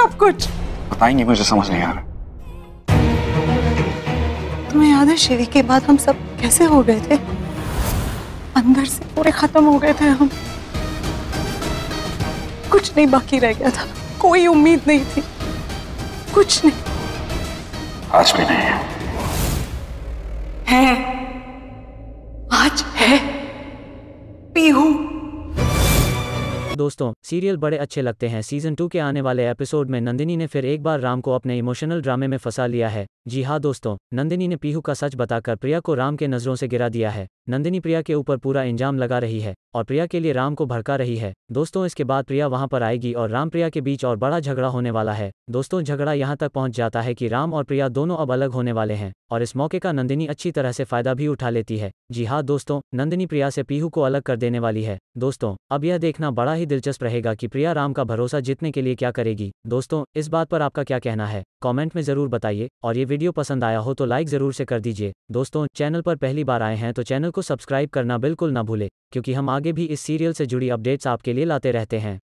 सब कुछ? बताएंगी, मुझे समझ नहीं आ रहा। तुम्हें याद है शिवी के बाद हम सब कैसे हो गए थे? अंदर से पूरे खत्म हो गए थे हम। कुछ नहीं बाकी रह गया था, कोई उम्मीद नहीं थी, कुछ नहीं। आज भी नहीं है, आज है पीहू। दोस्तों, सीरियल बड़े अच्छे लगते हैं। सीजन 2 के आने वाले एपिसोड में नंदिनी ने फिर एक बार राम को अपने इमोशनल ड्रामे में फंसा लिया है। जी हाँ दोस्तों, नंदिनी ने पीहू का सच बताकर प्रिया को राम के नज़रों से गिरा दिया है। नंदिनी प्रिया के ऊपर पूरा इल्जाम लगा रही है और प्रिया के लिए राम को भड़का रही है। दोस्तों, इसके बाद प्रिया वहां पर आएगी और राम प्रिया के बीच और बड़ा झगड़ा होने वाला है। दोस्तों, झगड़ा यहां तक पहुंच जाता है कि राम और प्रिया दोनों अब अलग होने वाले हैं और इस मौके का नंदिनी अच्छी तरह से फायदा भी उठा लेती है। जी हाँ दोस्तों, नंदिनी प्रिया से पीहू को अलग कर देने वाली है। दोस्तों, अब यह देखना बड़ा ही दिलचस्प रहेगा कि प्रिया राम का भरोसा जीतने के लिए क्या करेगी। दोस्तों, इस बात पर आपका क्या कहना है, कमेंट में ज़रूर बताइए और ये वीडियो पसंद आया हो तो लाइक ज़रूर से कर दीजिए। दोस्तों, चैनल पर पहली बार आए हैं तो चैनल को सब्सक्राइब करना बिल्कुल ना भूलें, क्योंकि हम आगे भी इस सीरियल से जुड़ी अपडेट्स आपके लिए लाते रहते हैं।